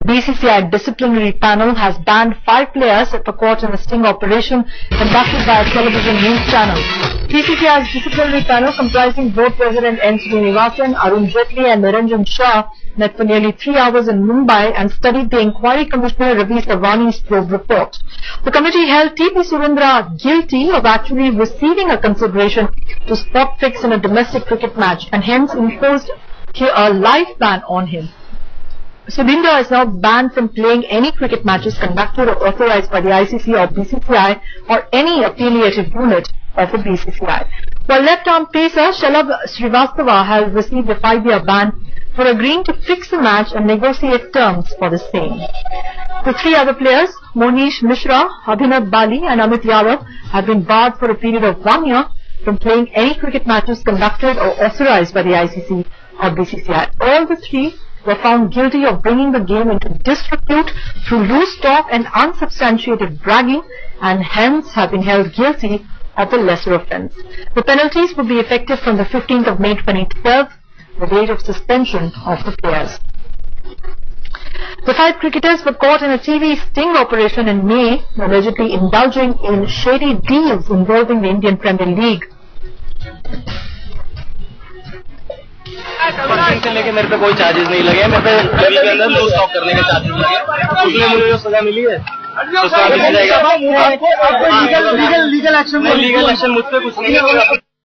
BCCI disciplinary panel has banned 5 players that were caught in a sting operation conducted by a television news channel. BCCI's disciplinary panel, comprising board president N. Srinivasan, Arun Jaitley and Niranjan Shah, met for nearly 3 hours in Mumbai and studied the Inquiry Commissioner Ravi Savani's probe report. The committee held T.P. Surendra guilty of actually receiving a consideration to spot fix in a domestic cricket match and hence imposed a life ban on him. Surendra is now banned from playing any cricket matches conducted or authorized by the ICC or BCCI or any affiliated unit of the BCCI. While left-arm pacer Shalabh Srivastava has received a 5-year ban for agreeing to fix a match and negotiate terms for the same. The 3 other players, Monish Mishra, Abhinav Bali and Amit Yadav, have been barred for a period of 1 year from playing any cricket matches conducted or authorized by the ICC or BCCI. All the 3 were found guilty of bringing the game into disrepute through loose talk and unsubstantiated bragging and hence have been held guilty of the lesser offence. The penalties will be effective from the 15th of May 2012, the date of suspension of the players. The 5 cricketers were caught in a TV sting operation in May, allegedly indulging in shady deals involving the Indian Premier League. Function से लेके मेरे पे कोई charges नहीं लगे, मेरे पे jail के अंदर लो स्टॉक करने के चार्जेस लगे, उसमें मुझे जो सजा मिली है तो लीगल एक्शन मुझ पे कुछ नहीं है।